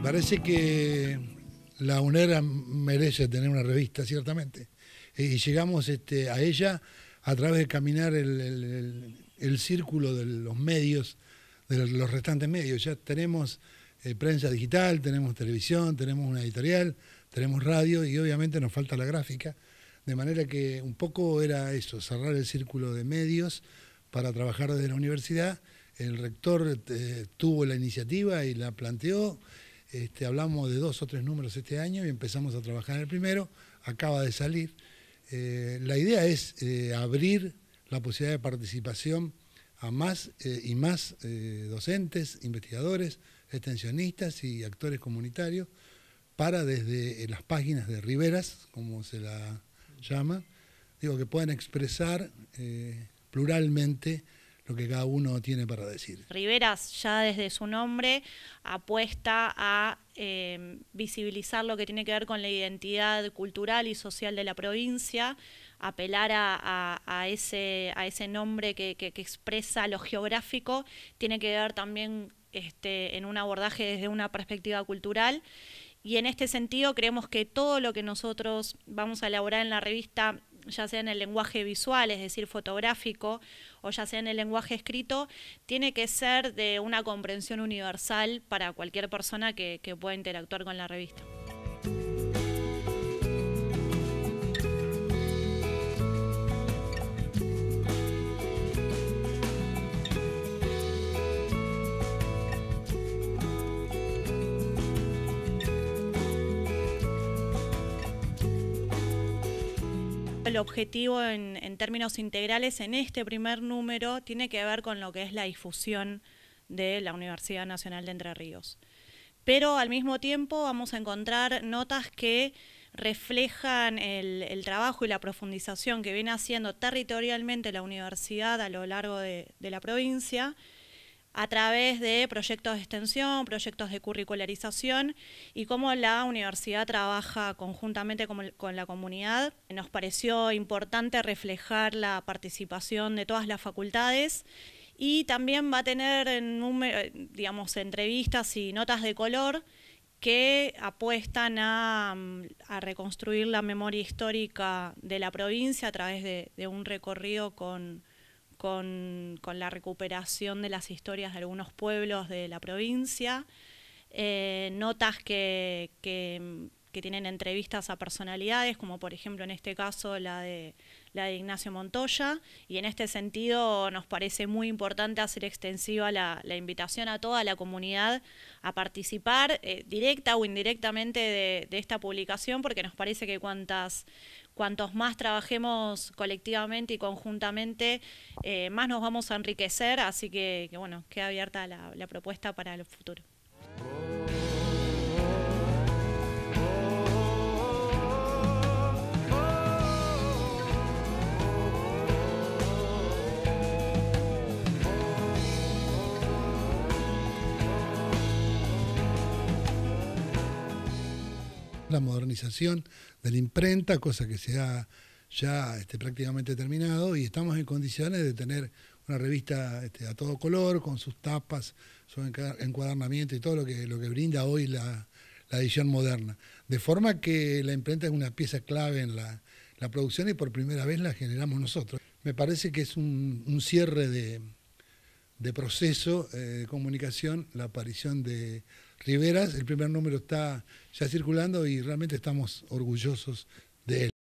parece que la UNER merece tener una revista, ciertamente. Y llegamos a ella a través de caminar el círculo de los medios, de los restantes medios. Ya tenemos prensa digital, tenemos televisión, tenemos una editorial, tenemos radio y obviamente nos falta la gráfica. De manera que un poco era eso, cerrar el círculo de medios para trabajar desde la universidad. El rector tuvo la iniciativa y la planteó. Hablamos de 2 o 3 números este año y empezamos a trabajar en el primero. Acaba de salir. La idea es abrir la posibilidad de participación a más y más docentes, investigadores, extensionistas y actores comunitarios para desde las páginas de Riberas, como se la llama, que puedan expresar pluralmente lo que cada uno tiene para decir. Riberas ya desde su nombre apuesta a visibilizar lo que tiene que ver con la identidad cultural y social de la provincia, apelar a ese nombre que expresa lo geográfico, tiene que ver también en un abordaje desde una perspectiva cultural. Y en este sentido creemos que todo lo que nosotros vamos a elaborar en la revista, ya sea en el lenguaje visual, es decir, fotográfico, o ya sea en el lenguaje escrito, tiene que ser de una comprensión universal para cualquier persona que pueda interactuar con la revista. El objetivo en términos integrales en este primer número tiene que ver con lo que es la difusión de la Universidad Nacional de Entre Ríos. Pero al mismo tiempo vamos a encontrar notas que reflejan el trabajo y la profundización que viene haciendo territorialmente la universidad a lo largo de la provincia, a través de proyectos de extensión, proyectos de curricularización y cómo la universidad trabaja conjuntamente con la comunidad. Nos pareció importante reflejar la participación de todas las facultades y también va a tener entrevistas y notas de color que apuestan a reconstruir la memoria histórica de la provincia a través de un recorrido con la recuperación de las historias de algunos pueblos de la provincia, notas que tienen entrevistas a personalidades, como por ejemplo en este caso la de Ignacio Montoya, y en este sentido nos parece muy importante hacer extensiva la invitación a toda la comunidad a participar directa o indirectamente de esta publicación, porque nos parece que cuantos más trabajemos colectivamente y conjuntamente, más nos vamos a enriquecer, así que bueno, queda abierta la propuesta para el futuro. La modernización de la imprenta, cosa que se ha ya prácticamente terminado, y estamos en condiciones de tener una revista a todo color, con sus tapas, su encuadernamiento y todo lo que brinda hoy la edición moderna. De forma que la imprenta es una pieza clave en la producción y por primera vez la generamos nosotros. Me parece que es un cierre de proceso de comunicación, la aparición de Riberas. El primer número está ya circulando y realmente estamos orgullosos de él.